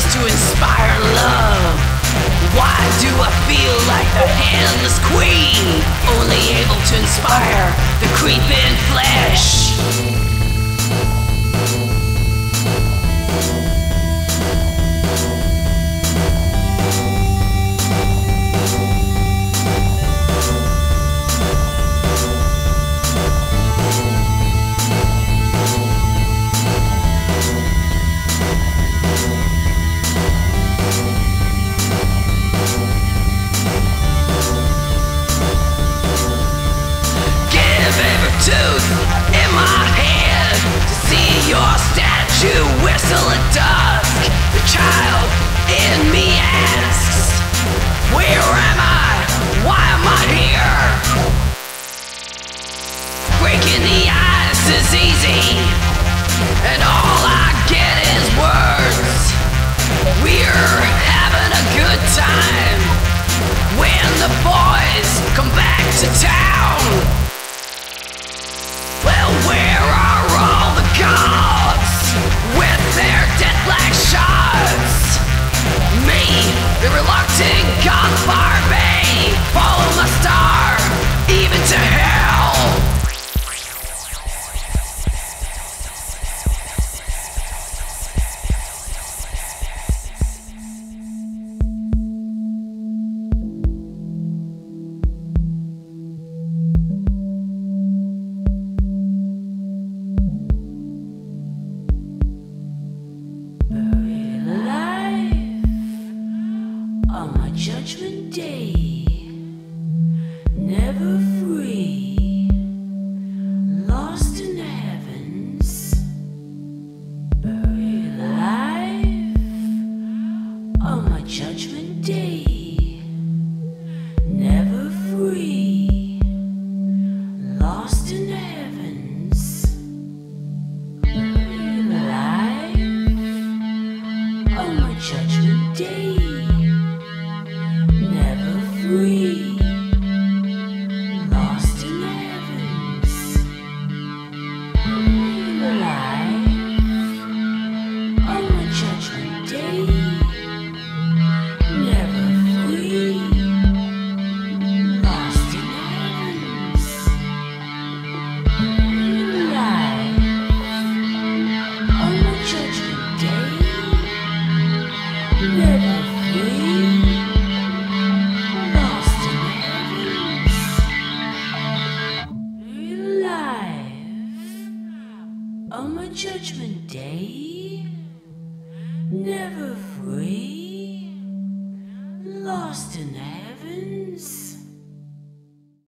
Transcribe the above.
to inspire love. Why do I feel like the handless queen, only able to inspire the creeping flesh? Tooth in my head to see your statue whistle at dusk. The child in me asks, where am I? Why am I here? Breaking the ice is easy, and all I get is words. We're having a good time when the boys come back to town. Well, where are all the gods with their dead black shots? Me, the reluctant god Barbie, follow my star, even to hell. Judgment Day, never free, lost in the heavens, buried alive on my Judgment Day, never free, lost in the heavens, buried alive on my Judgment Day. Free, lost in the heavens, alive on my Judgment Day. Never free, lost in the heavens, alive on my Judgment Day. Never free. On my Judgment Day, never free, lost in the heavens.